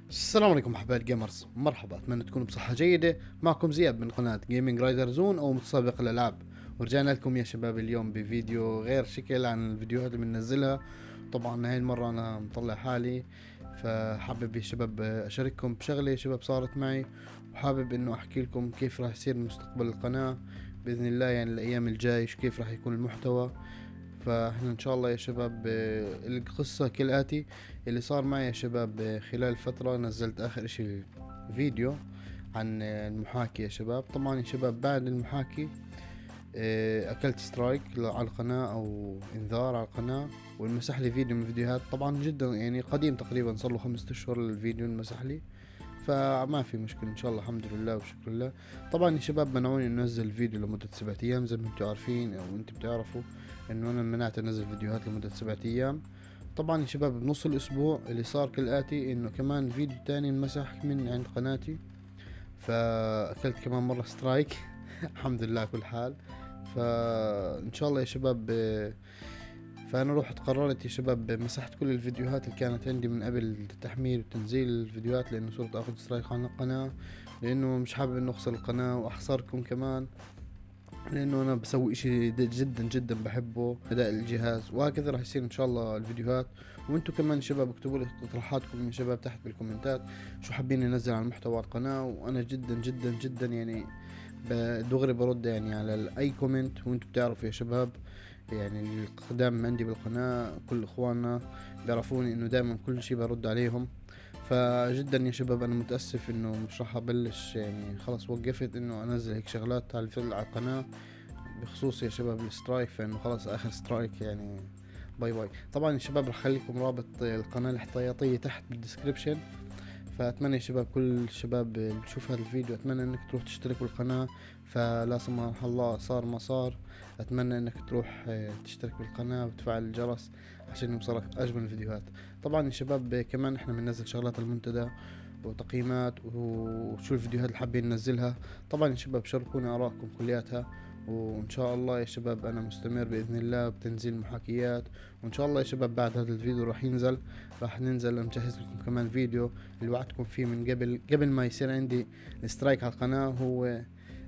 السلام عليكم احباء الجيمرز، مرحبا، اتمنى تكونوا بصحة جيدة. معكم زياد من قناة جيمنج رايدر زون او متسابق الالعاب، ورجعنا لكم يا شباب اليوم بفيديو غير شكل عن الفيديوهات اللي بننزلها. طبعا هاي المرة انا مطلع حالي، فحابب يا شباب اشارككم بشغلة يا شباب صارت معي، وحابب انه احكي لكم كيف راح يصير مستقبل القناة باذن الله، يعني الايام الجاي كيف راح يكون المحتوى. فاحنا ان شاء الله يا شباب القصة كالآتي. اللي صار معي يا شباب خلال فترة نزلت اخر اشي فيديو عن المحاكي يا شباب. طبعا يا شباب بعد المحاكي اكلت سترايك على القناة او انذار على القناة، والمسح لي فيديو من الفيديوهات. طبعا جدا يعني قديم، تقريبا صار له 5 اشهر الفيديو المسح لي، فما في مشكلة ان شاء الله، الحمد لله وشكر الله. طبعا يا شباب منعوني انزل الفيديو لمدة 7 ايام، زي ما انتم عارفين او انتم بتعرفوا انه انا منعت انزل فيديوهات لمدة 7 ايام. طبعا يا شباب بنص الاسبوع اللي صار كالاتي، انه كمان فيديو تاني انمسح من عند قناتي، فاكلت كمان مرة سترايك الحمد لله كل حال. فان شاء الله يا شباب فانا رحت قررت يا شباب مسحت كل الفيديوهات اللي كانت عندي من قبل تحميل وتنزيل الفيديوهات، لانه صرت اخذ سترايك عن القناة، لانه مش حابب انه اخسر القناة واخسركم كمان، لانه انا بسوي اشي جدا جدا بحبه، اداء الجهاز، وهكذا راح يصير ان شاء الله الفيديوهات. وانتم كمان شباب اكتبوا لي اقتراحاتكم يا شباب تحت بالكومنتات، شو حابين ننزل على المحتوى على القناة، وانا جدا جدا جدا يعني دغري برد يعني على اي كومنت. وانتم بتعرفوا يا شباب يعني القدام عندي بالقناة كل اخواننا بيعرفوني انه دائما كل شي برد عليهم. فجدا يا شباب انا متاسف انه مش راح ابلش، يعني خلاص وقفت انه انزل هيك شغلات على على القناه بخصوص يا شباب السترايك، فانه خلاص اخر سترايك يعني. باي باي. طبعا يا شباب رح اخليكم رابط القناه الاحتياطيه تحت بالدسكريبشن، فاتمنى يا شباب كل الشباب اللي بتشوف هذا الفيديو اتمنى انك تروح تشترك بالقناه، فلا سمح الله صار ما صار، اتمنى انك تروح تشترك بالقناه وتفعل الجرس عشان يوصلك اجمل الفيديوهات. طبعا يا شباب كمان احنا بننزل شغلات المنتدى وتقييمات وشو الفيديوهات اللي حابين ننزلها. طبعا يا شباب شاركونا ارائكم كلياتها، وان شاء الله يا شباب انا مستمر باذن الله بتنزيل محاكيات. وان شاء الله يا شباب بعد هذا الفيديو راح ننزل نجهز لكم كمان فيديو اللي وعدتكم فيه من قبل ما يصير عندي السترايك على القناة، هو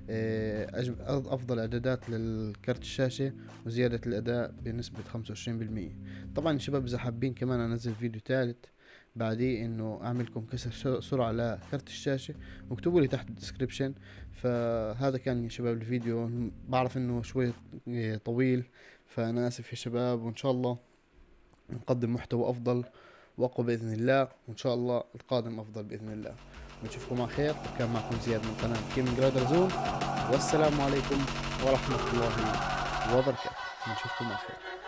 افضل اعدادات للكرت الشاشة وزيادة الاداء بنسبة 25%. طبعا يا شباب اذا حابين كمان انزل فيديو ثالث بعديه انه اعمل لكم كسر سرعة لكرت الشاشة، واكتبوا لي تحت الديسكريبشن. فهذا كان يا شباب الفيديو، بعرف انه شوي طويل، فانا اسف يا شباب، وان شاء الله نقدم محتوى افضل واقوى باذن الله، وان شاء الله القادم افضل باذن الله. ونشوفكم على خير، وكان معكم زياد من قناة جيمنج رايدر زون، والسلام عليكم ورحمة الله وبركاته. نشوفكم على خير.